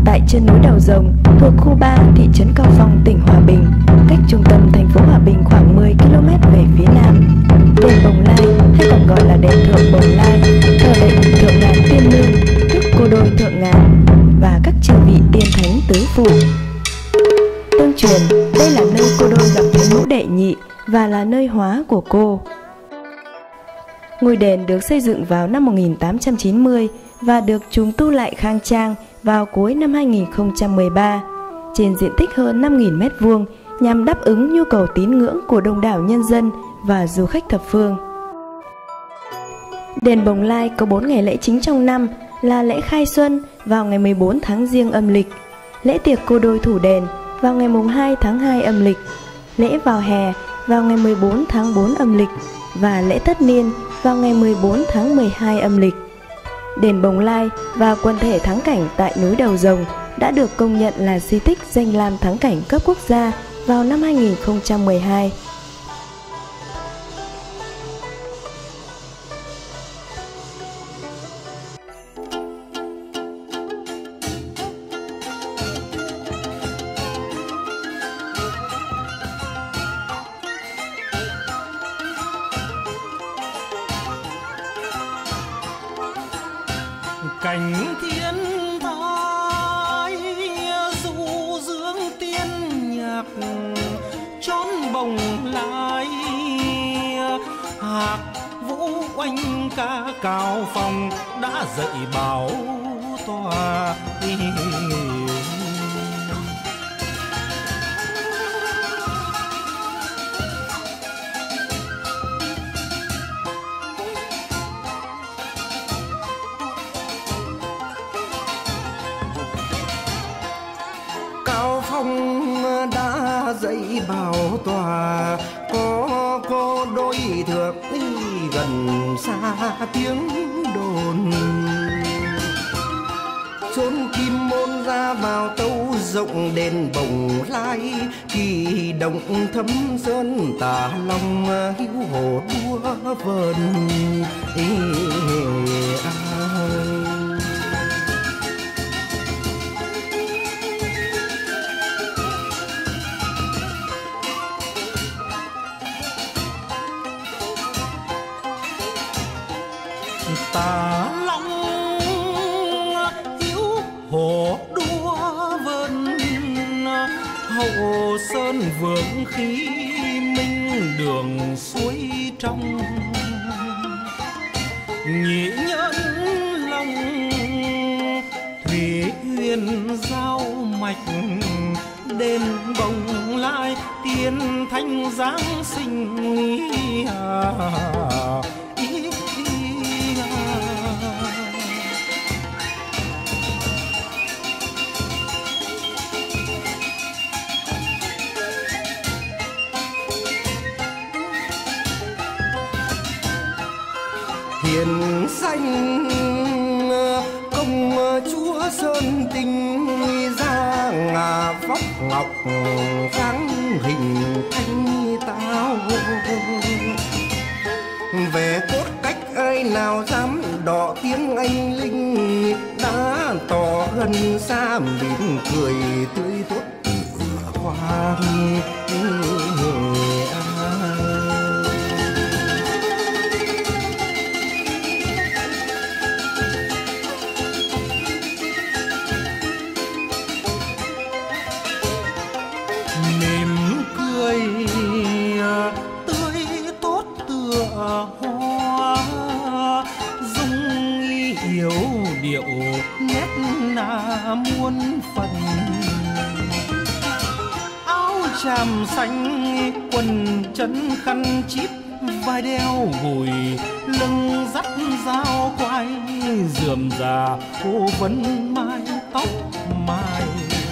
tại chân núi Đầu Rồng thuộc khu 3 thị trấn Cao Phong, tỉnh Hòa Bình, cách trung tâm thành phố Hòa Bình khoảng 10 km về phía nam. Đền Bồng Lai hay còn gọi là đền Thượng Bồng Lai thờ lệnh Thượng Ngàn Tiên Nương, tức cô đôi Thượng Ngàn và các chư vị tiên thánh tứ phụ. Tương truyền đây là nơi cô đôi gặp Thánh Mẫu Đệ Nhị và là nơi hóa của cô. Ngôi đền được xây dựng vào năm 1890 và được trùng tu lại khang trang vào cuối năm 2013 trên diện tích hơn 5.000 m² nhằm đáp ứng nhu cầu tín ngưỡng của đông đảo nhân dân và du khách thập phương. Đền Bồng Lai có 4 ngày lễ chính trong năm là lễ khai xuân vào ngày 14 tháng Giêng âm lịch, lễ tiệc cô đôi thủ đền vào ngày 2 tháng 2 âm lịch, lễ vào hè vào ngày 14 tháng 4 âm lịch và lễ tất niên vào ngày 14 tháng 12 âm lịch. Đền Bồng Lai và quần thể thắng cảnh tại núi Đầu Rồng đã được công nhận là di tích danh lam thắng cảnh cấp quốc gia vào năm 2012. Cảnh thiên thái du dương tiên nhạc chốn Bồng Lai, hạc vũ oanh ca Cao Phong đã dậy bảo tòa. Cao Phong đã dậy bảo tòa, có cô đôi thượng gần xa tiếng đồn. Chốn Kim Môn ra vào tấu rộng đền Bồng Lai, kỳ động thấm sơn tả long hữu hồ đua vờn. Tả long hữu hồ đua vân, hậu sơn vượng khí minh đường suối trong. Nhị nhẫn long thủy huyền giao mạch, đền Bồng Lai tiên thanh giáng sinh. Hiền danh công chúa Sơn Tinh ra ngà vóc ngọc, dáng hình thanh tao. Về cốt cách ai nào dám đọ tiếng anh linh, đã tỏ gần xa mỉm cười tươi tốt hoa. Mỉm cười tươi tốt tựa hoa, dung yếu điệu nét na muôn phần. Áo tràm xanh quần chân khăn chít, vai đeo gùi lưng dắt dao quai, rườm rà cô vấn mái tóc mai.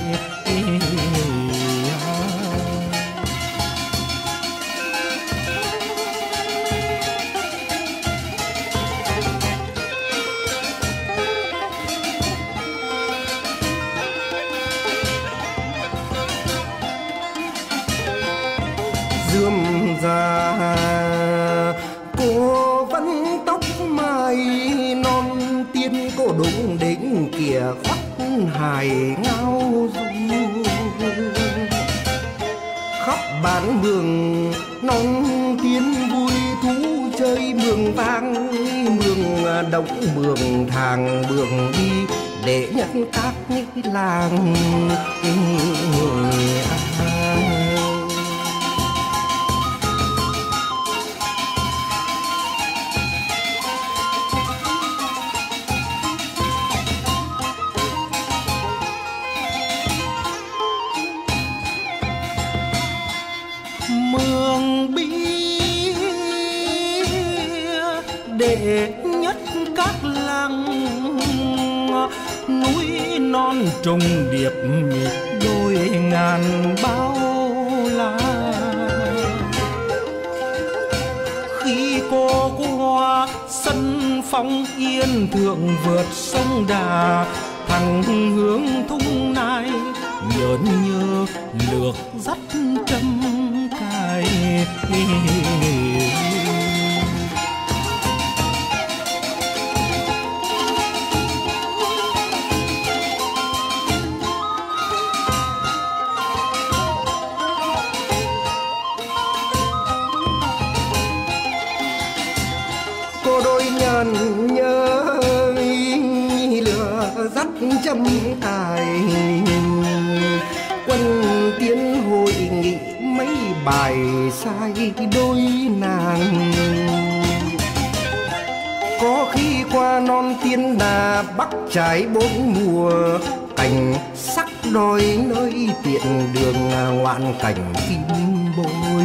Rườm rà cô vẫn tóc mai non, tiên cô đúng đỉnh kìa khoác Vân Hải ngao du, khắp bản mường non tiếng vui thú chơi mường vang, mường động mường thang mường đi để nhận các làng người mường bi đệ nhất các làng, núi non trùng điệp đôi ngàn bao la. Khi cô qua sân phong yên thượng vượt sông Đà, thẳng hướng thung nai nhớn nhớ lược dắt trăm cài. cô đôi nhân nhớ lửa dắt trăm cài, quân tiến hội nghị mấy bài sai đôi nàng. Có khi qua non tiên đà bắc trái bốn mùa, cảnh sắc đôi nơi tiện đường ngoạn cảnh kim bôi.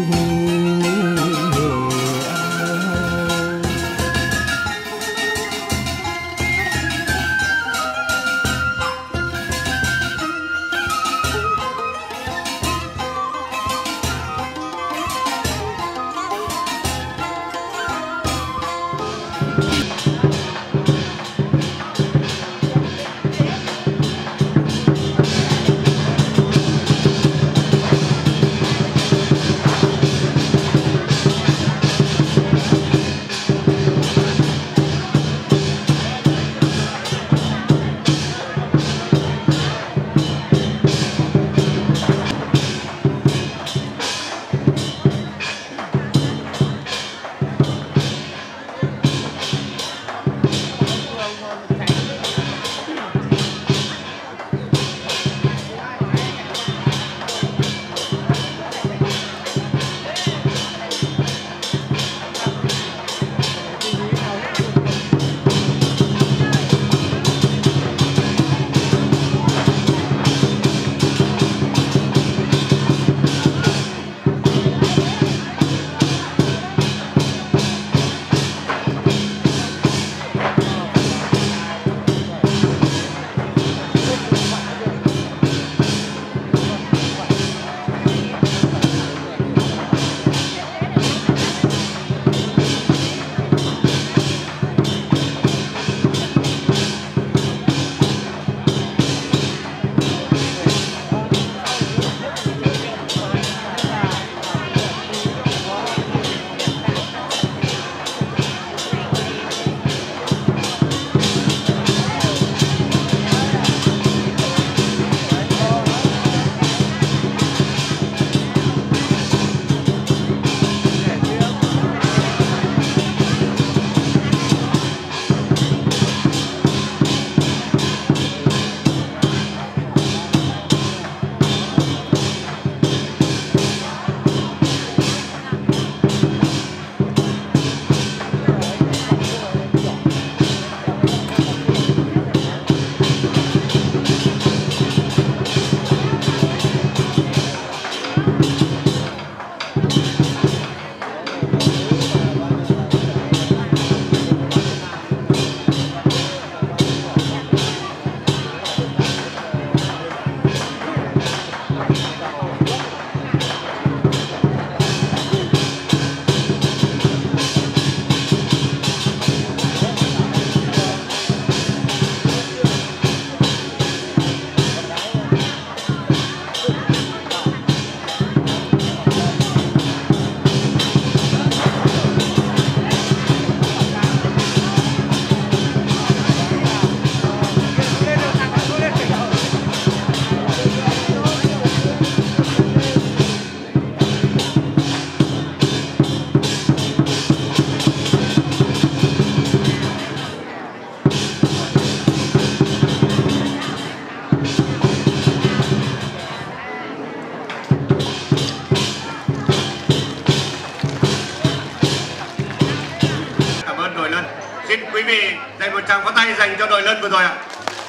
Xin quý vị dành một tràng pháo tay dành cho đội Lân vừa rồi ạ.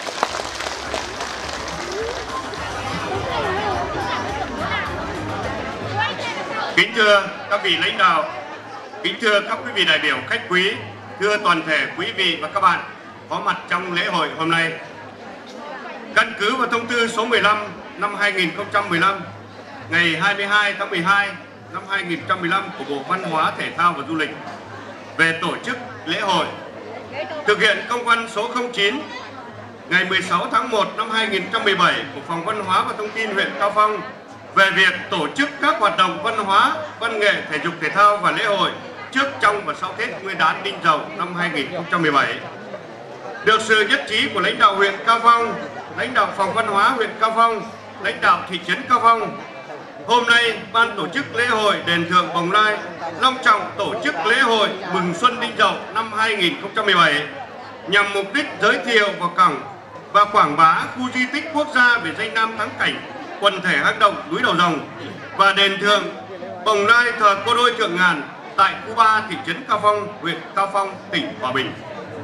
Kính thưa các vị lãnh đạo, kính thưa các quý vị đại biểu khách quý, thưa toàn thể quý vị và các bạn có mặt trong lễ hội hôm nay. Căn cứ vào thông tư số 15 năm 2015 ngày 22 tháng 12 năm 2015 của Bộ Văn hóa, Thể thao và Du lịch về tổ chức lễ hội, thực hiện công văn số 09 ngày 16 tháng 1 năm 2017 của Phòng Văn hóa và Thông tin huyện Cao Phong về việc tổ chức các hoạt động văn hóa, văn nghệ, thể dục thể thao và lễ hội trước, trong và sau Tết Nguyên đán Đinh Dậu năm 2017. Được sự nhất trí của lãnh đạo huyện Cao Phong, lãnh đạo Phòng Văn hóa huyện Cao Phong, lãnh đạo thị trấn Cao Phong, hôm nay ban tổ chức lễ hội đền thượng Bồng Lai long trọng tổ chức lễ hội mừng xuân Đinh Dậu năm 2017 nhằm mục đích giới thiệu và quảng bá khu di tích quốc gia về danh lam thắng cảnh quần thể hang động núi Đầu Rồng và đền thượng Bồng Lai thờ cô đôi Thượng Ngàn tại khu 3 thị trấn Cao Phong, huyện Cao Phong, tỉnh Hòa Bình.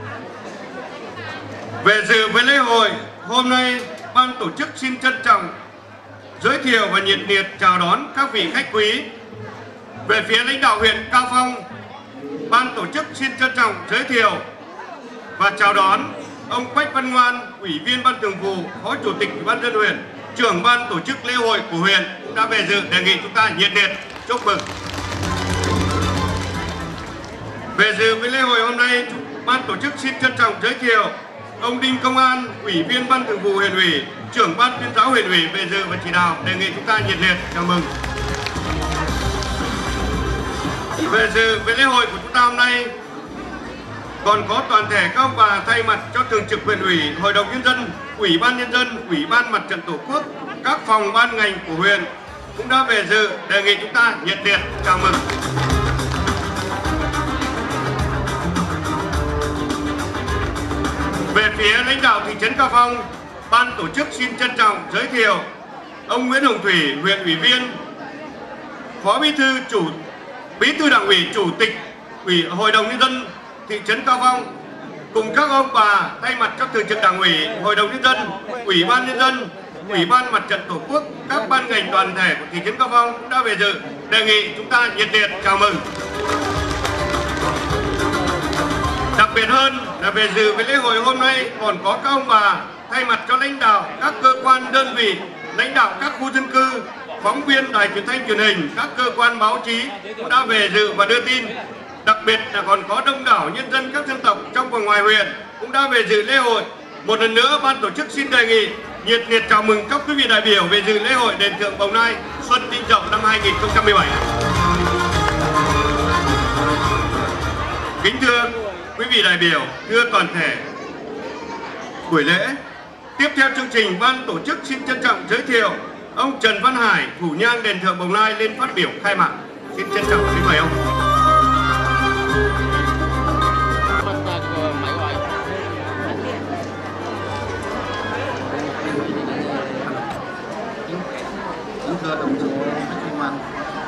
Về dự với lễ hội hôm nay, ban tổ chức xin trân trọng giới thiệu và nhiệt liệt chào đón các vị khách quý. Về phía lãnh đạo huyện Cao Phong, ban tổ chức xin trân trọng giới thiệu và chào đón ông Quách Văn Ngoan, Ủy viên Ban Thường vụ, Phó Chủ tịch Ủy ban nhân dân huyện, trưởng ban tổ chức lễ hội của huyện cũng đã về dự, đề nghị chúng ta nhiệt liệt chúc mừng. Về dự với lễ hội hôm nay, ban tổ chức xin trân trọng giới thiệu ông Đinh Công An, Ủy viên Ban Thường vụ huyện ủy, trưởng ban tuyên giáo huyện ủy về dự và chỉ đạo, đề nghị chúng ta nhiệt liệt chào mừng. Về dự với lễ hội của chúng ta hôm nay còn có toàn thể các ông bà thay mặt cho thường trực huyện ủy, hội đồng nhân dân, ủy ban nhân dân, ủy ban mặt trận tổ quốc, các phòng ban ngành của huyện cũng đã về dự, đề nghị chúng ta nhiệt liệt chào mừng. Về phía lãnh đạo thị trấn Cao Phong, ban tổ chức xin trân trọng giới thiệu ông Nguyễn Hồng Thủy, huyện ủy viên, phó bí thư đảng ủy, chủ tịch hội đồng nhân dân thị trấn Cao Phong, cùng các ông bà thay mặt cho thường trực đảng ủy, hội đồng nhân dân, ủy ban nhân dân, ủy ban mặt trận tổ quốc, các ban ngành đoàn thể của thị trấn Cao Phong cũng đã về dự, đề nghị chúng ta nhiệt liệt chào mừng. Đặc biệt hơn là về dự với lễ hội hôm nay còn có các ông bà thay mặt cho lãnh đạo các cơ quan đơn vị, lãnh đạo các khu dân cư, phóng viên đài truyền thanh truyền hình, các cơ quan báo chí cũng đã về dự và đưa tin. Đặc biệt là còn có đông đảo nhân dân các dân tộc trong và ngoài huyện cũng đã về dự lễ hội. Một lần nữa, ban tổ chức xin đề nghị nhiệt liệt chào mừng các quý vị đại biểu về dự lễ hội đền thượng Bồng Lai Xuân Đinh Dậu năm 2017. Kính thưa quý vị đại biểu, thưa toàn thể buổi lễ, tiếp theo chương trình, ban tổ chức xin trân trọng giới thiệu ông Trần Văn Hải, thủ nhang đền thượng Bồng Lai lên phát biểu khai mạc. Xin trân trọng kính mời ông. Kính thưa đồng chí Quách Văn Ngoan,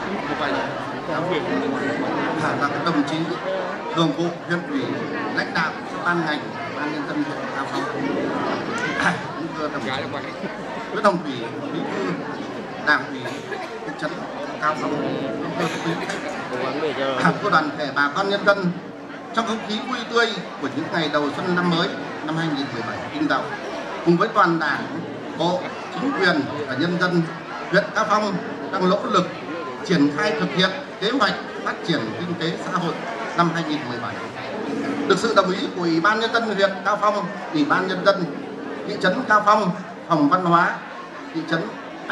và các đồng chí thường vụ huyện ủy, lãnh đạo ban ngành, ban nhân dân huyện Cao Phong. Kính thưa đồng chí Nguyễn Hồng Thủy, bí thư đảng ủy thị trấn Cao Phong. Kính thưa quý khách của đoàn thể bà con nhân dân, trong không khí vui tươi của những ngày đầu xuân năm mới năm 2017 Đinh Dậu, cùng với toàn đảng, bộ, chính quyền và nhân dân huyện Cao Phong đang nỗ lực triển khai thực hiện kế hoạch phát triển kinh tế xã hội năm 2017. Được sự đồng ý của Ủy ban nhân dân huyện Cao Phong, Ủy ban nhân dân thị trấn Cao Phong, Phòng Văn hóa thị trấn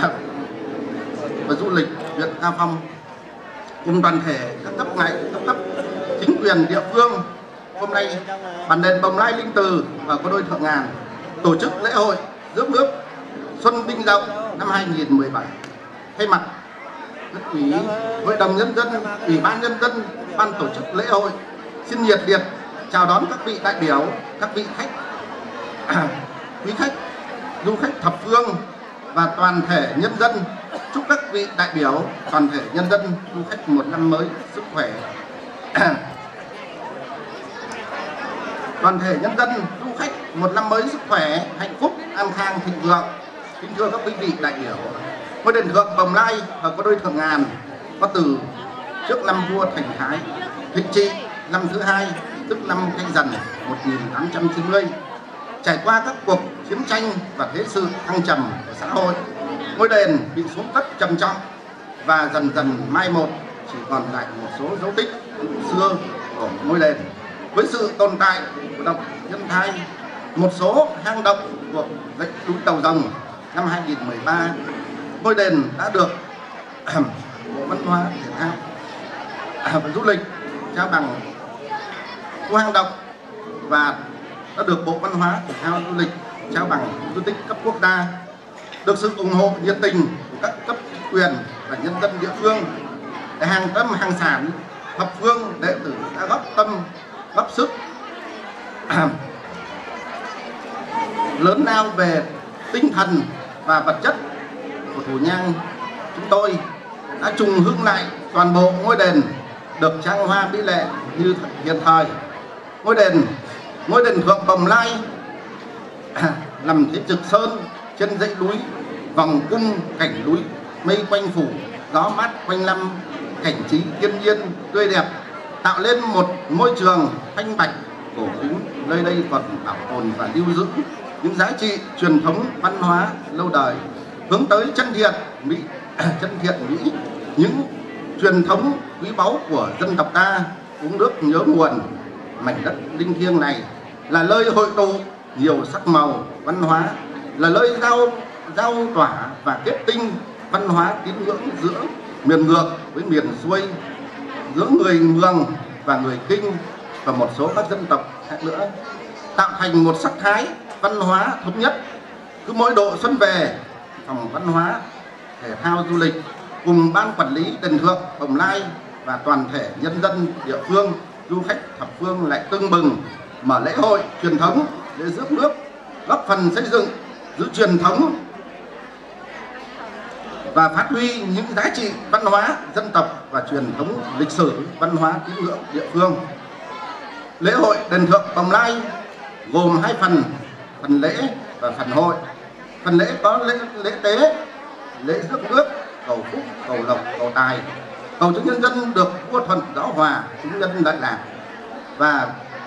và Du lịch huyện Cao Phong, cùng đoàn thể các cấp ngành, các cấp chính quyền địa phương, hôm nay bản đền Bồng Lai Linh Từ và cô đôi Thượng Ngàn tổ chức lễ hội rước nước Xuân Đinh Dậu năm 2017. Thay mặt Cấp ủy, Hội đồng nhân dân, Ủy ban nhân dân, ban tổ chức lễ hội xin nhiệt liệt chào đón các vị đại biểu, các vị khách, quý khách, du khách thập phương và toàn thể nhân dân. Chúc các vị đại biểu, toàn thể nhân dân, du khách một năm mới sức khỏe, toàn thể nhân dân, du khách một năm mới sức khỏe, hạnh phúc, an khang, thịnh vượng. Kính thưa các quý vị đại biểu, ngôi đền thượng Bồng Lai ở có đôi Thượng Ngàn có từ trước năm vua Thành Thái Thịnh Trị năm thứ hai, tức năm Canh Dần 1890. Trải qua các cuộc chiến tranh và thế sự thăng trầm của xã hội, ngôi đền bị xuống cấp trầm trọng và dần dần mai một, chỉ còn lại một số dấu tích xưa của ngôi đền. Với sự tồn tại của động Nhân Thai, một số hang động của dãy núi Tàu Rồng, năm 2013, ngôi đền đã được Bộ Văn hóa Thể thao và Du lịch trao bằng khu hang động và đã được Bộ Văn hóa Thể thao Du lịch trao bằng di tích cấp quốc gia. Được sự ủng hộ nhiệt tình của các cấp chính quyền và nhân dân địa phương, để hàng tâm hàng sản thập phương đệ tử đã góp tâm góp sức lớn lao về tinh thần và vật chất của thủ nhang. Chúng tôi đã trùng hương lại toàn bộ ngôi đền, được trang hoa mỹ lệ như hiện thời. Ngôi đền thượng Bồng Lai nằm thế trực sơn trên dãy núi, vòng cung cảnh núi mây quanh phủ, gió mát quanh năm, cảnh trí thiên nhiên tươi đẹp, tạo lên một môi trường thanh bạch cổ kính. Nơi đây còn bảo tồn và lưu giữ những giá trị truyền thống văn hóa lâu đời, hướng tới chân thiện mỹ, những truyền thống quý báu của dân tộc ta. Uống nước nhớ nguồn, mảnh đất linh thiêng này là nơi hội tụ nhiều sắc màu văn hóa, là nơi giao tỏa và kết tinh văn hóa tín ngưỡng giữa miền ngược với miền xuôi, giữa người Mường và người Kinh và một số các dân tộc khác nữa, tạo thành một sắc thái văn hóa thống nhất. Cứ mỗi độ xuân về, Phòng Văn hóa Thể thao Du lịch cùng ban quản lý đền thượng Bồng Lai và toàn thể nhân dân địa phương, du khách thập phương lại tưng bừng mở lễ hội truyền thống để rước nước, góp phần xây dựng, giữ truyền thống và phát huy những giá trị văn hóa dân tộc và truyền thống lịch sử văn hóa tín ngưỡng địa phương. Lễ hội đền thượng Bồng Lai gồm hai phần: phần lễ và phần hội. Phần lễ có lễ tế, lễ rước nước, cầu phúc, cầu lộc, cầu tài, cầu cho nhân dân được vua thuận giáo hòa, chúng nhân đại lạc, và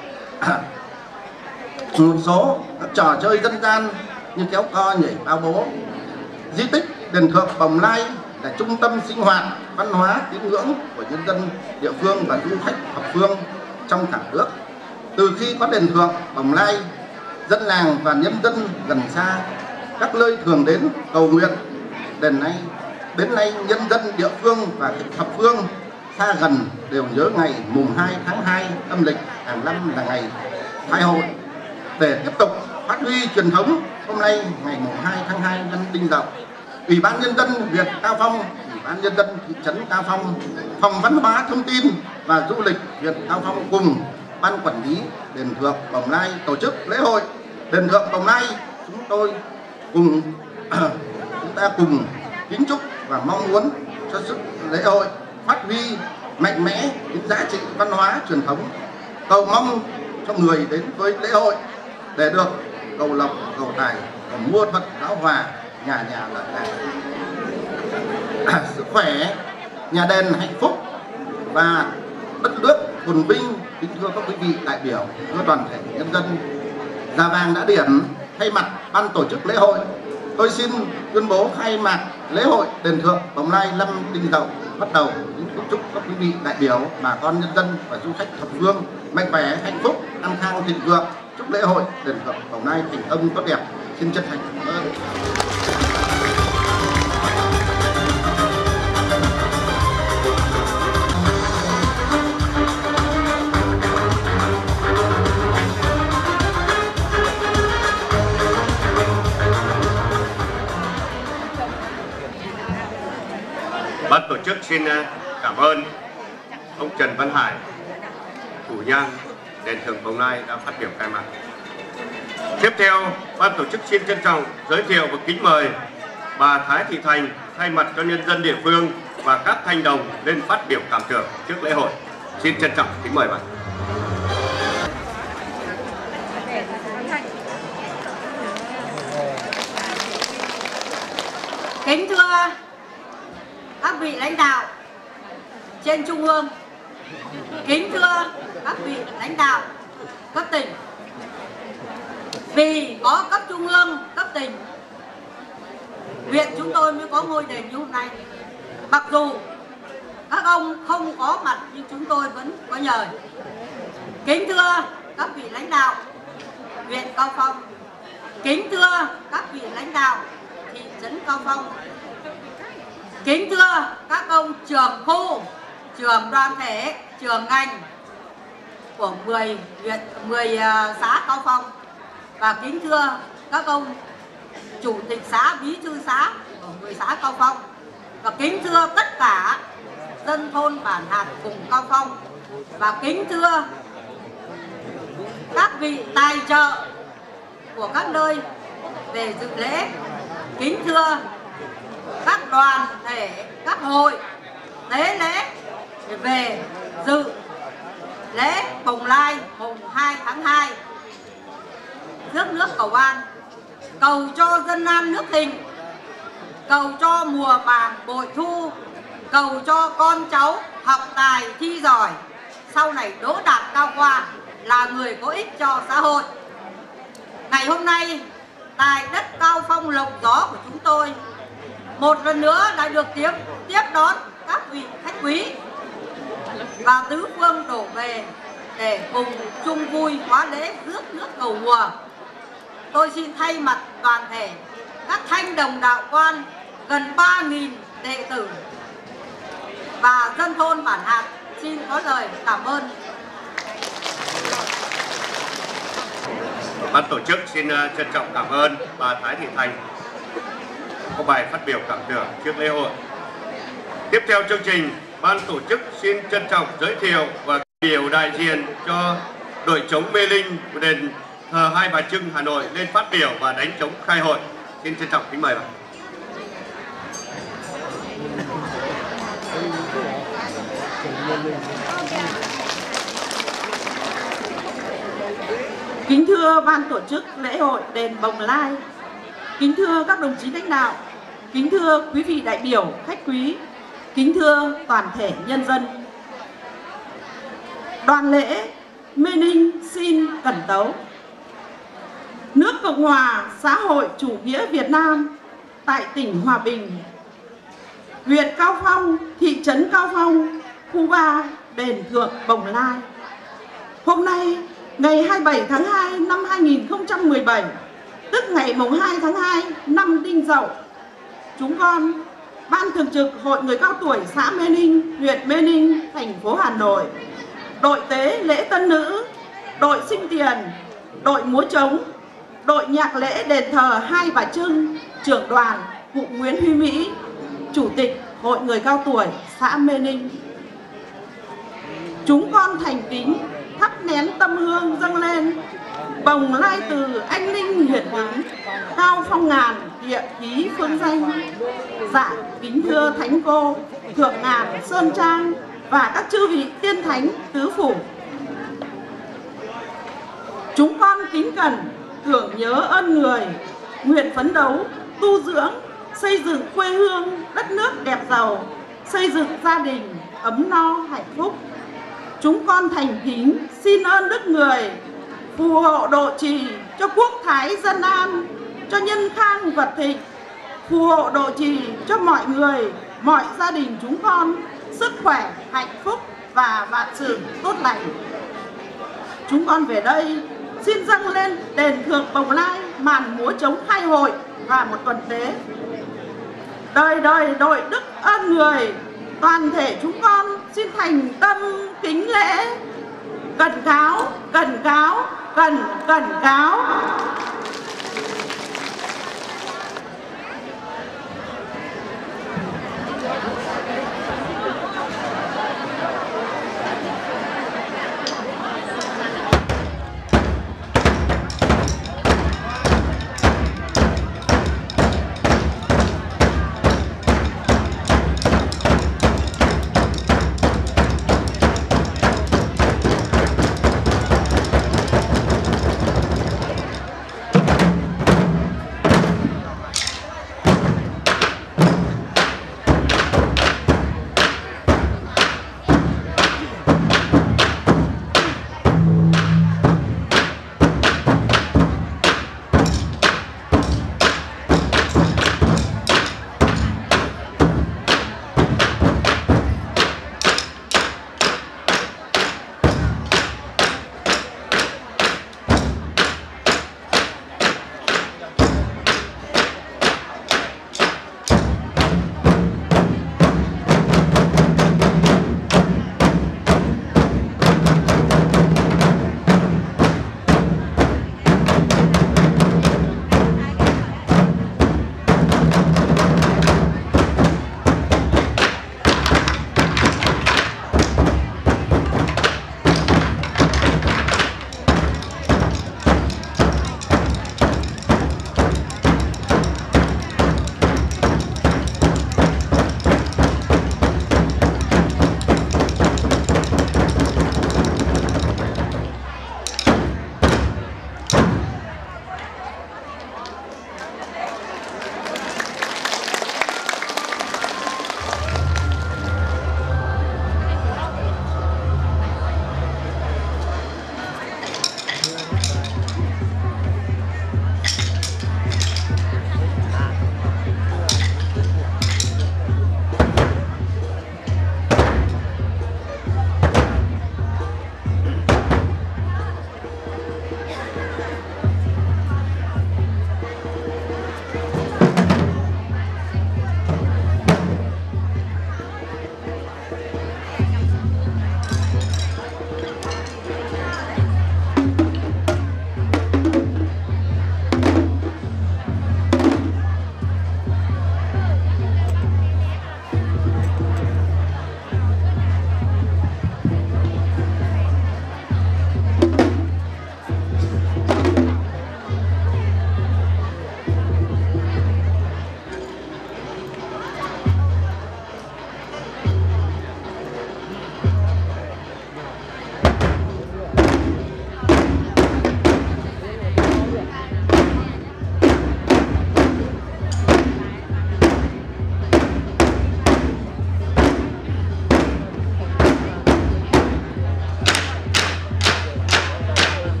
một số các trò chơi dân gian như kéo co, nhảy bao bố. Di tích đền thượng Bồng Lai là trung tâm sinh hoạt văn hóa tín ngưỡng của nhân dân địa phương và du khách thập phương trong cả nước. Từ khi có đền thượng Bồng Lai, dân làng và nhân dân gần xa các nơi thường đến cầu nguyện. Đến nay nhân dân địa phương và thập phương xa gần đều nhớ ngày mùng 2 tháng 2 âm lịch hàng năm là ngày khai hội. Để tiếp tục phát huy truyền thống, hôm nay ngày mùng 2 tháng 2 năm Đinh Dậu, Ủy ban Nhân dân huyện Cao Phong, Ủy ban Nhân dân thị trấn Cao Phong, Phòng Văn hóa Thông tin và Du lịch huyện Cao Phong cùng ban quản lý đền thượng Bồng Lai tổ chức lễ hội đền thượng Bồng Lai. Chúng ta cùng kính chúc và mong muốn cho sức lễ hội phát huy mạnh mẽ những giá trị văn hóa truyền thống, cầu mong cho người đến với lễ hội để được cầu lộc, cầu tài, cầu mua thuận giáo hòa, nhà nhà lợi lạc, sức khỏe, nhà đền hạnh phúc và đất nước phồn vinh. Kính thưa các quý vị đại biểu, thưa toàn thể nhân dân, Già Vàng Đã Điển thay mặt ban tổ chức lễ hội, tôi xin tuyên bố khai mạc lễ hội đền thượng Bồng Lai năm Đinh Dậu bắt đầu. Chúc các quý vị đại biểu, bà con nhân dân và du khách thập phương mạnh khỏe, hạnh phúc, an khang, thịnh vượng. Chúc lễ hội đền thượng Bồng Lai thành công tốt đẹp. Xin chân thành cảm ơn. Ban tổ chức xin cảm ơn ông Trần Văn Hải, thủ nhang đền thượng Bồng Lai đã phát biểu khai mạc. Tiếp theo, ban tổ chức xin trân trọng giới thiệu và kính mời bà Thái Thị Thành thay mặt cho nhân dân địa phương và các thanh đồng lên phát biểu cảm tưởng trước lễ hội. Xin trân trọng kính mời bà. Kính thưa các vị lãnh đạo trên trung ương, kính thưa các vị lãnh đạo cấp tỉnh. Vì có cấp trung ương, cấp tỉnh, huyện chúng tôi mới có ngôi đền như hôm nay. Mặc dù các ông không có mặt nhưng chúng tôi vẫn có nhờ. Kính thưa các vị lãnh đạo huyện Cao Phong, kính thưa các vị lãnh đạo thị trấn Cao Phong, kính thưa các ông trưởng khu, trưởng đoàn thể, trưởng ngành của 10 xã Cao Phong, và kính thưa các ông chủ tịch xã, bí thư xã của 10 xã Cao Phong, và kính thưa tất cả dân thôn bản hạt vùng Cao Phong, và kính thưa các vị tài trợ của các nơi về dự lễ, kính thưa các đoàn thể, các hội tế lễ về dự lễ Bồng Lai mùng 2 tháng 2. Rước nước cầu an, cầu cho dân an nước thịnh, cầu cho mùa màng bội thu, cầu cho con cháu học tài thi giỏi, sau này đỗ đạt cao khoa, là người có ích cho xã hội. Ngày hôm nay, tại đất Cao Phong lộc gió của chúng tôi, một lần nữa lại được tiếp đón các vị khách quý và tứ phương đổ về để cùng chung vui hóa lễ rước nước cầu mùa. Tôi xin thay mặt toàn thể các thanh đồng đạo quan gần 3.000 đệ tử và dân thôn bản hạt xin có lời cảm ơn. Ban tổ chức xin trân trọng cảm ơn bà Thái Thị Thành có bài phát biểu cảm tưởng trước lễ hội. Tiếp theo chương trình, ban tổ chức xin trân trọng giới thiệu và biểu đại diện cho đội trống Mê Linh của đền thờ Hai Bà Trưng Hà Nội lên phát biểu và đánh trống khai hội. Xin trân trọng kính mời bà. Kính thưa ban tổ chức lễ hội đền Bồng Lai, kính thưa các đồng chí lãnh đạo, kính thưa quý vị đại biểu, khách quý, kính thưa toàn thể nhân dân. Đoàn lễ Mê Linh xin cẩn tấu. Nước Cộng hòa xã hội chủ nghĩa Việt Nam tại tỉnh Hòa Bình, huyện Cao Phong, thị trấn Cao Phong, khu 3, đền thượng Bồng Lai. Hôm nay, ngày 27 tháng 2 năm 2017, tức ngày mùng 2 tháng 2 năm Đinh Dậu, chúng con, Ban Thường trực Hội Người Cao Tuổi xã Mê Linh, huyện Mê Linh, thành phố Hà Nội, đội tế lễ tân nữ, đội sinh tiền, đội múa trống, đội nhạc lễ đền thờ Hai Bà Trưng, trưởng đoàn cụ Nguyễn Huy Mỹ, chủ tịch Hội Người Cao Tuổi xã Mê Linh. Chúng con thành kính thắp nén tâm hương dâng lên Bồng Lai từ anh linh hiển ứng, Cao Phong ngàn địa khí phương danh. Dạ kính thưa thánh cô, thượng ngàn sơn trang và các chư vị tiên thánh tứ phủ. Chúng con kính cẩn tưởng nhớ ơn người, nguyện phấn đấu tu dưỡng, xây dựng quê hương đất nước đẹp giàu, xây dựng gia đình ấm no hạnh phúc. Chúng con thành kính xin ơn Đức Người phù hộ độ trì cho quốc thái dân an, cho nhân khang vật thịnh, phù hộ độ trì cho mọi người, mọi gia đình chúng con sức khỏe, hạnh phúc và vạn sự tốt lành. Chúng con về đây xin dâng lên đền thượng Bồng Lai màn múa trống khai hội và một tuần tế. Đời đời đội đức ơn người, toàn thể chúng con xin thành tâm kính lễ. Cẩn cáo, cẩn cáo, cẩn cáo.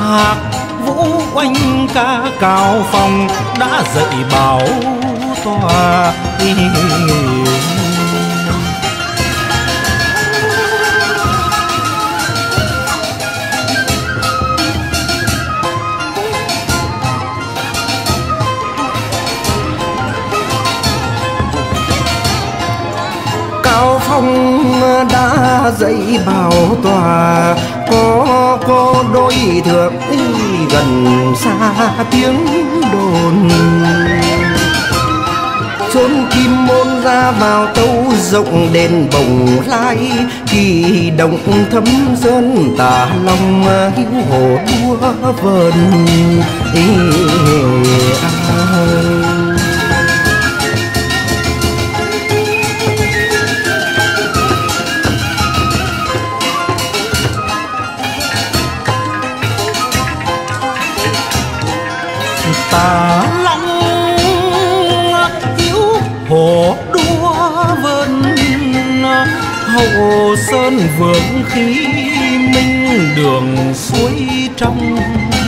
hạc vũ oanh ca cao phong đã dậy bảo tòa. Cao phong đã dậy bảo tòa, có đôi thượng gần xa tiếng đồn. Chốn kim môn ra vào tấu rộng đền Bồng Lai, kỳ động thấm sơn tả long hiếu hồ đua vờn. Tả long hiếu hồ đua vân, hậu sơn vượng khí minh đường suối trong.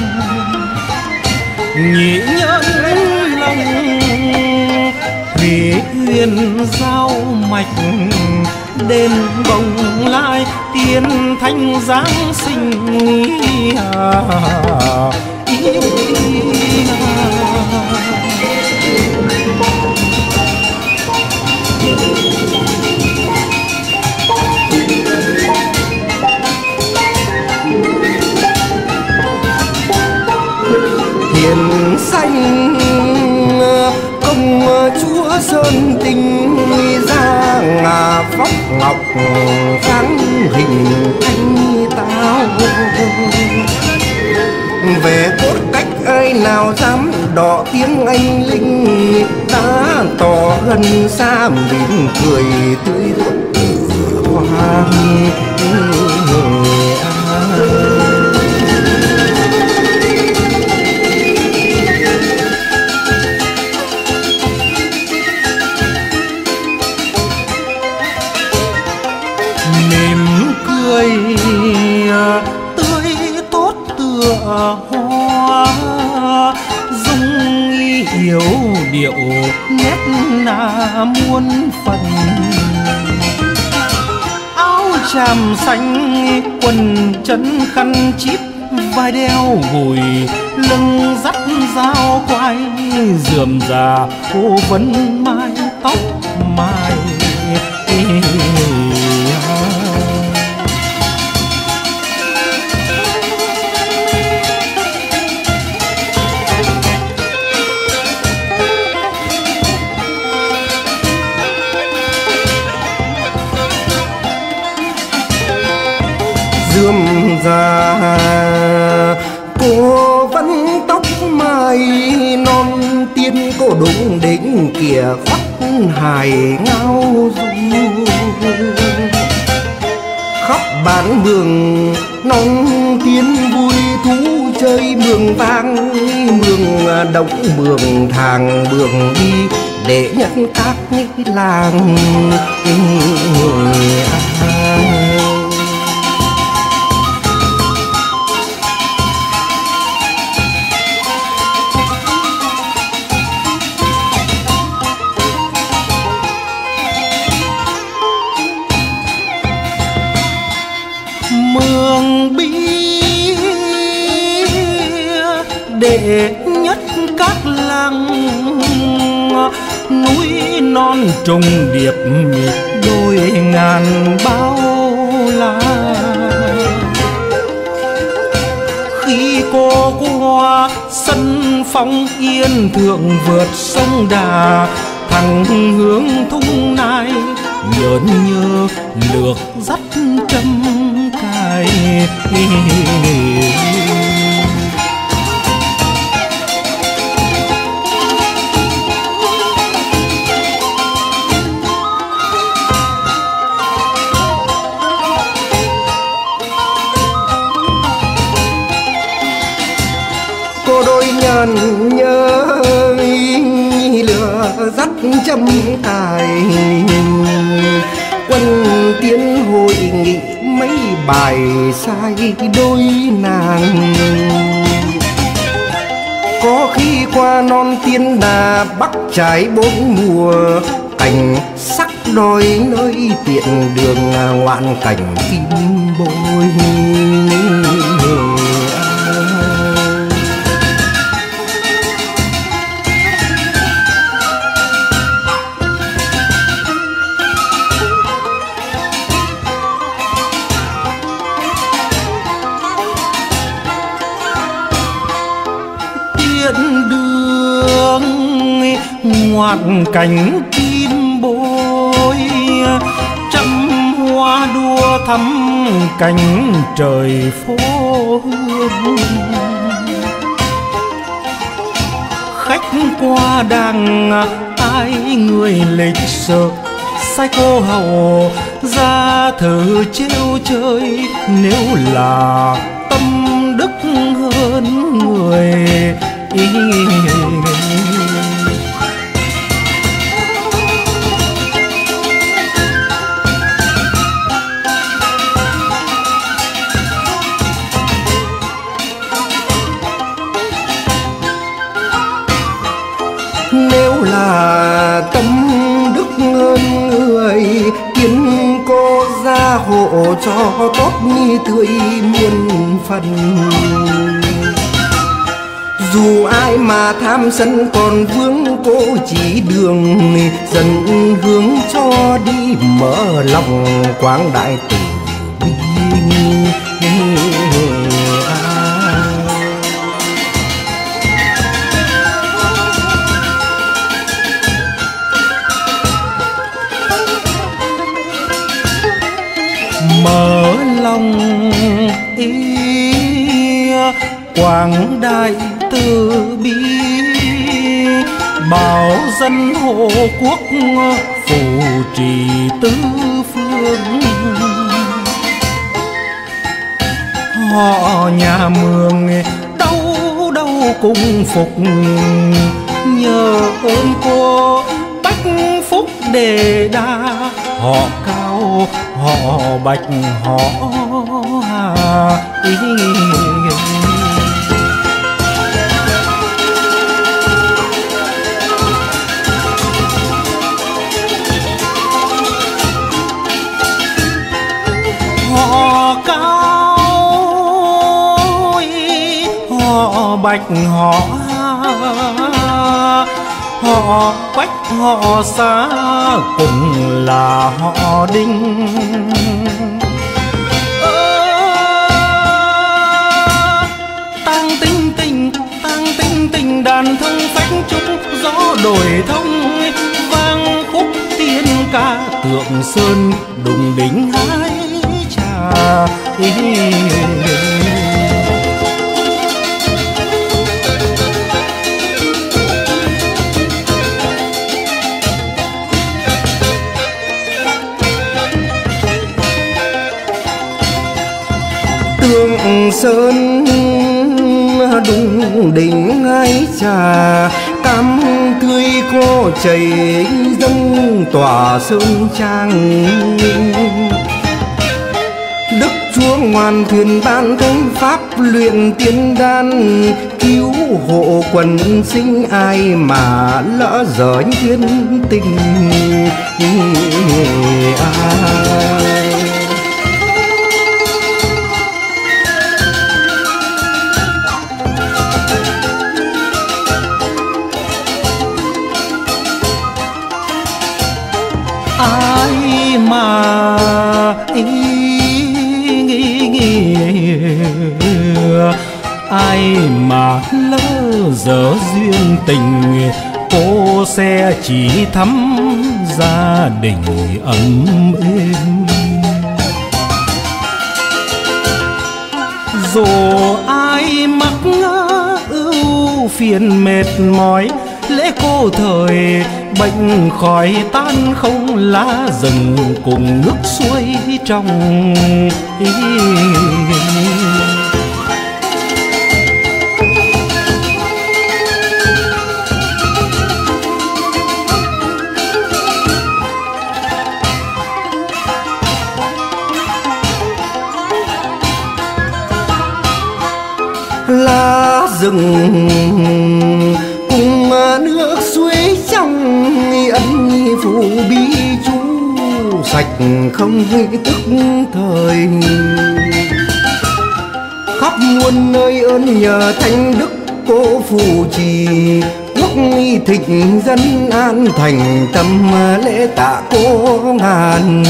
Nhị nhân long thủy huyền giao mạch, đền Bồng Lai tiên thanh giáng sinh. Hiền xanh công chúa sơn tinh, ra ngà phóc ngọc dáng hình anh tao. Về cốt cách ai nào dám đọ tiếng anh linh, đã tỏ gần xa mỉm cười tươi hoa. Mỉm cười tươi tốt tựa hoa, dung yếu điệu nét na muôn phần. Áo tràm xanh quần chân khăn chít, vai đeo gùi lưng dắt dao quai, rườm rà cô vấn mái tóc mai. Rườm rà cô vẫn tóc mai non, tiên cô đúng đỉnh kìa khoác hài ngao du. Khóc bán mường non tiến vui thú chơi mường vang, mường động mường thàng mường đi để nhất các làng. Mường bi đệ nhất các làng, núi non trùng điệp đôi ngàn bao la. Khi cô qua sân phong yên thượng vượt sông Đà, thẳng hướng thung nai nhớn nhớ lược dắt trăm cài. Cô đôi nhân nhớ lửa dắt trăm cài, quân tiến hội nghị mấy bài sai đôi nàng. Có khi qua non tiên đà bắc trái bốn mùa, cảnh sắc đôi nơi tiện đường ngoạn cảnh kim bôi. ngoạn cảnh kim bôi, trăm hoa đua thắm cảnh trời phố hương. Khách qua đàng ai người lịch sự, sai cô hầu ra thử trêu chơi. Nếu là tâm đức hơn người nếu là tâm đức hơn người, kiến cô gia hộ cho tốt tươi muôn phần. Dù ai mà tham sân còn vướng cô chỉ đường, dần hướng cho đi mở lòng quảng đại từ bi. mở lòng ý quảng đại từ bi, bảo dân hộ quốc phù trì tứ phương. Họ nhà Mường đâu đâu cùng phục, nhờ ơn cô bách phúc đề đa. Họ cao họ bạch họ hà ý. Họ cao họ bạch họ họ quách họ xa cùng là họ Đinh. Tang tinh tình đàn thông phách trúc, gió đổi thông vang khúc tiên ca. Tượng sơn đùng đính hái trà Tượng sơn đùng đỉnh hái trà, cam tươi cô chảy dâng tỏa sơn trang. Đức Chúa ngoan thuyền ban thánh pháp luyện tiên đan, cứu hộ quần sinh ai mà lỡ dở thiên tình. ai mà ai mà lỡ dở duyên tình, cô sẽ chỉ thắm gia đình ấm êm. Dù ai mắc ưu phiền mệt mỏi, lễ cô thời bệnh khỏi tan không. Lá rừng cùng nước suối trong rừng cùng nước suối trong ân phụ bí chú sạch không tức thời. Khắp muôn nơi ơn nhờ thánh đức cô phù trì, quốc thịnh dân an thành tâm lễ tạ cô ngàn.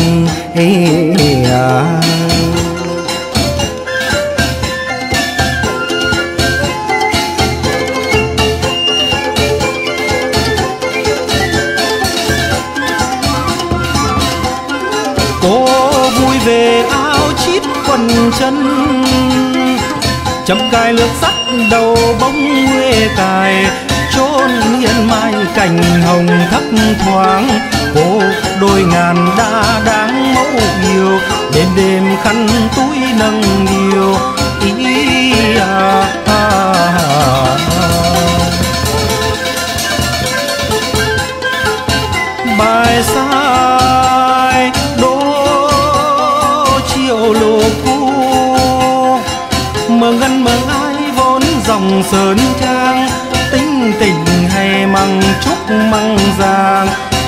Cô vui về áo chít quần chân, chấm cài lược sắt đầu bóng huê cài, chốn hiên mai cành hồng thấp thoáng. Cô đôi ngàn đã đáng mẫu yêu, đêm đêm khăn túi nâng niu. Bài sai đố chiều lô cu, mừng ân mừng ai vốn dòng sơn trang, tính tình hay măng trúc măng giang.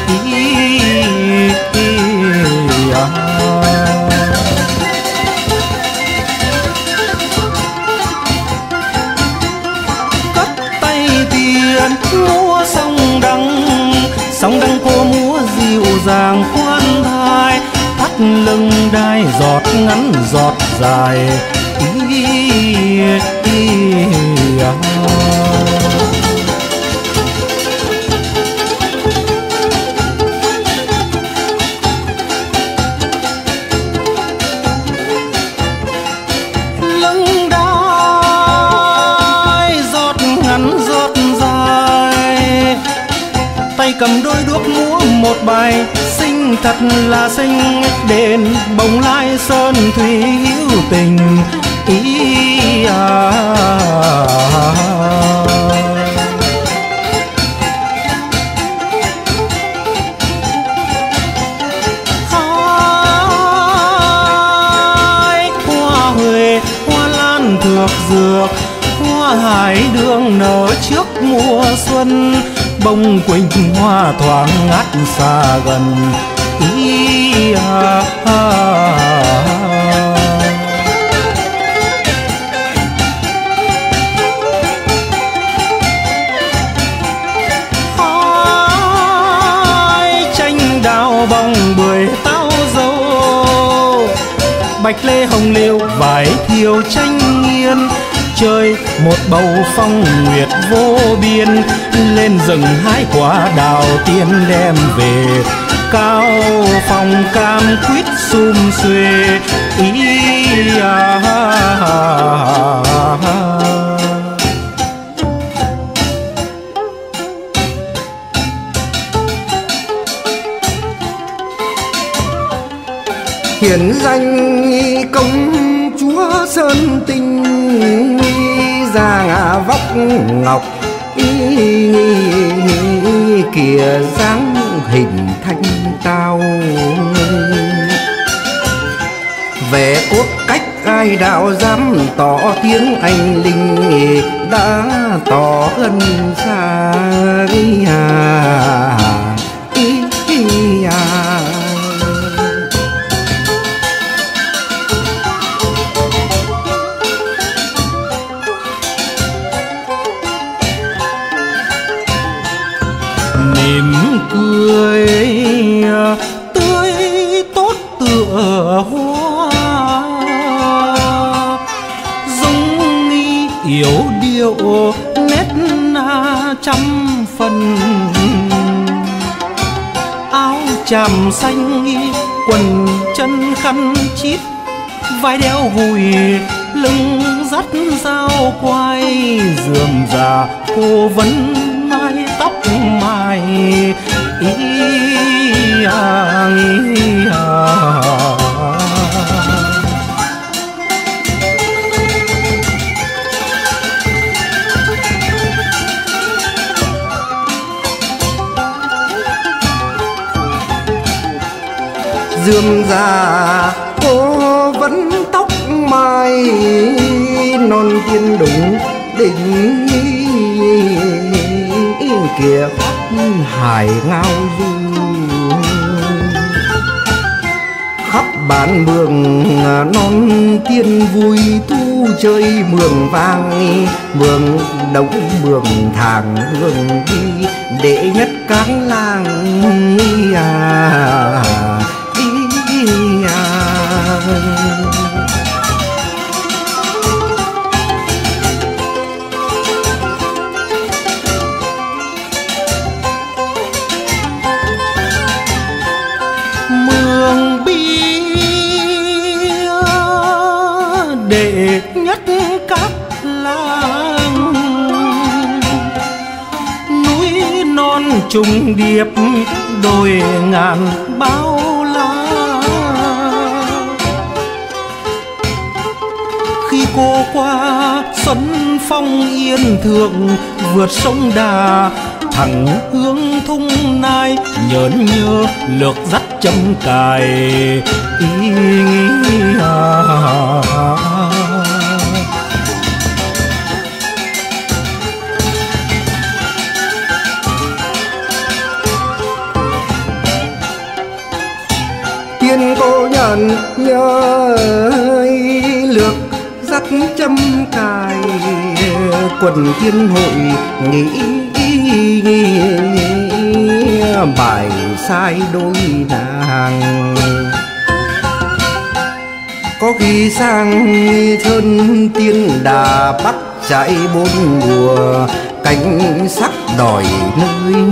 Cất tay tiền múa song đăng cô múa dịu dàng khoan thai, thắt lưng đai giọt ngắn giọt dài. Lưng đai giọt ngắn giọt dài, tay cầm đôi đuốc múa một bài xinh thật là xinh. Đền Bồng Lai sơn thủy hữu tình. Hai hoa huệ hoa lan thược dược, hoa hải đường nở trước mùa xuân. Bông quỳnh hoa thoáng ngát xa gần. Hai tranh đào bông bưởi táo dâu, bạch lê hồng liêu vải thiều tranh nghiên. Chơi một bầu phong nguyệt vô biên, lên rừng hái quả đào tiên đem về. Cao phong cam quýt sum xuê. Hiển danh công chúa sơn tinh, da ngà vóc ngọc kìa dáng hình thanh tao. Về cốt cách ai đạo dám tỏ tiếng anh linh, đã tỏ ân xa. Mỉm cười tươi tốt tựa hoa, dung nghi yếu điệu nét na trăm phần. Áo chàm xanh quần chân khăn chít, vai đeo gùi lưng dắt dao quai. Rườm rà cô vấn mái tóc mai. Rườm rà cô vẫn tóc mai, non tiên đúng đỉnh kia khắp hải ngao du, khắp bản mường non tiên vui thu chơi mường vang, mường đống mường thàng mường đi đệ nhất các làng mường bia đệ nhất các làng, núi non trùng điệp đồi ngàn bao la. Khi cô qua xuân phong yên thượng, vượt sông Đà thẳng hướng thung nai, nhớn nhớ lược dắt châm cài tiên cô nhận nhớ lược dắt châm cài, quần tiên hội nghĩ bài sai đôi nàng. Có khi sang chân tiên đà bắt chạy bốn mùa, cánh sắc đòi nơi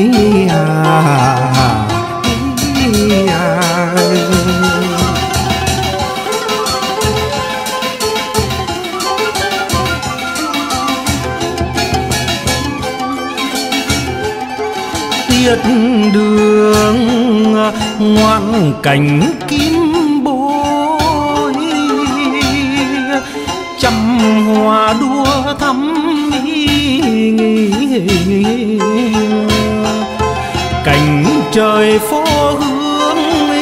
tiết đường ngoan cảnh kim bôi, trăm hoa đua thắm cảnh trời phố hương,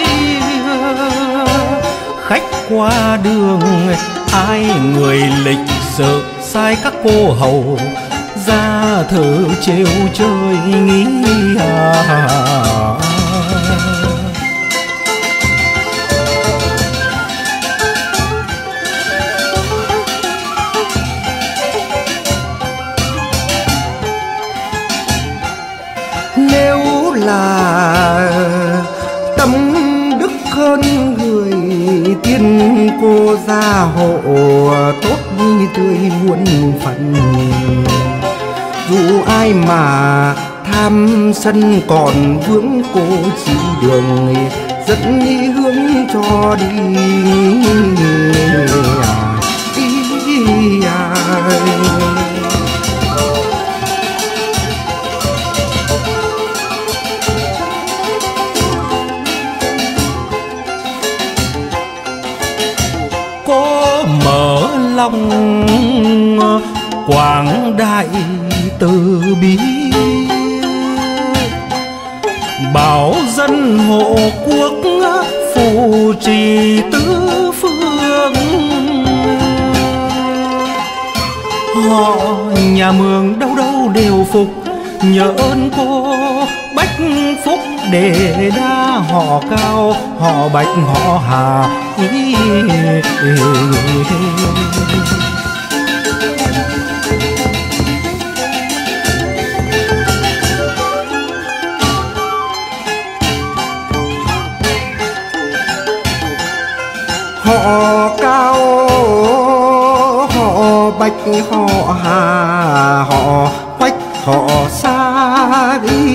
khách qua đường ai người lịch sự sai các cô hầu ra thử trêu chơi nghĩ nếu là tâm đức hơn người, tiên cô gia hộ tốt vui tươi muôn phần. Dù ai mà tham sân còn vướng cô chỉ đường, dẫn hướng cho đi Cô mở lòng quảng đại từ bi, bảo dân hộ quốc phù trì tứ phương. Họ nhà Mường đâu đâu đều phục, nhờ ơn cô bách phúc để đa. Họ cao họ bạch họ hà họ cao họ bạch họ hà, họ quách họ xa đi,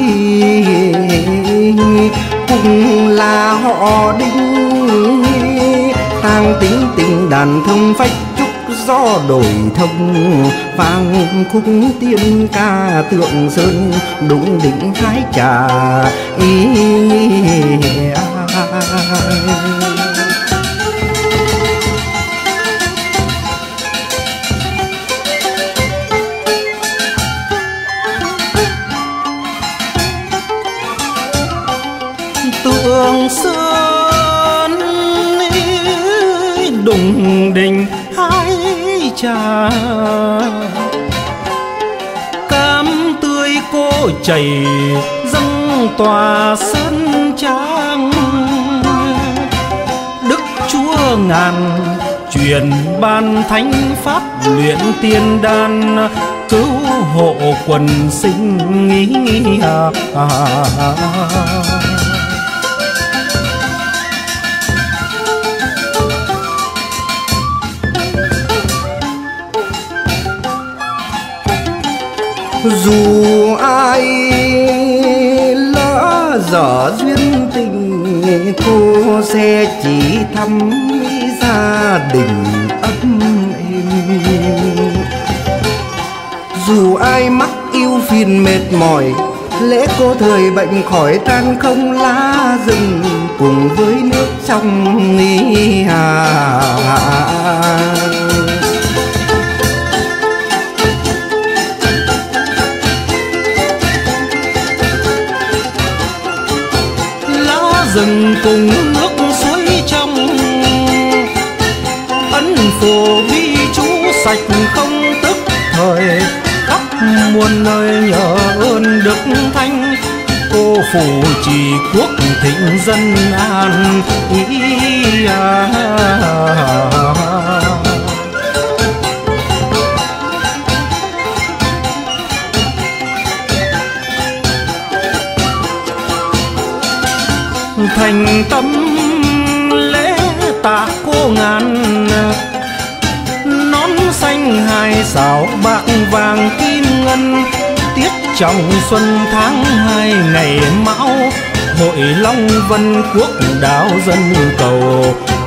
cùng là họ đinh tang tính tình đàn thông phách trúc gió đổi thông, vang khúc tiên ca tượng sơn đúng đỉnh hái trà tượng sơn đùng đình hái trà, chảy dâng tòa sơn trang. Đức Chúa ngàn truyền ban thánh pháp luyện tiên đan, cứu hộ quần sinh Dù ai lỡ dở duyên tình, cô sẽ chỉ thăm gia đình ấm êm. Dù ai mắc yêu phiền mệt mỏi, lễ cô thời bệnh khỏi tan không lá rừng, cùng với nước trong rừng cùng nước suối trong, ấn phù bi chú sạch không tức thời, khắp muôn nơi nhờ ơn đức thánh. Cô phù trì quốc thịnh dân an thành tâm lễ tạ cô ngàn, nón xanh hai sào bạc vàng kim ngân, tiết trọng xuân tháng 2 ngày mão, hội long vân quốc đạo dân cầu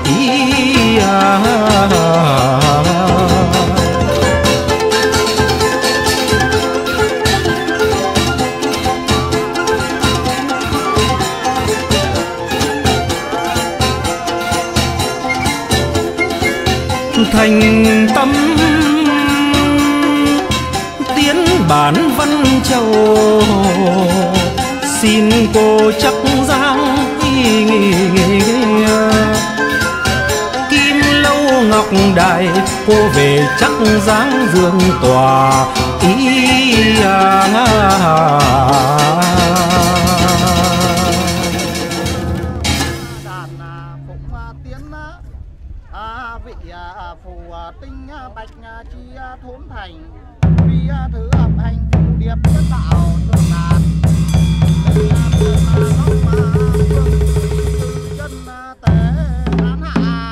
thành tâm tiến bản Văn Châu, xin cô chắc dáng kim lâu ngọc đài, cô về chắc dáng dương tòa phù tinh bạch chi thốn thành, vì thứ hợp hành phù điệp nhân đạo trường nàn, chân tế án hạ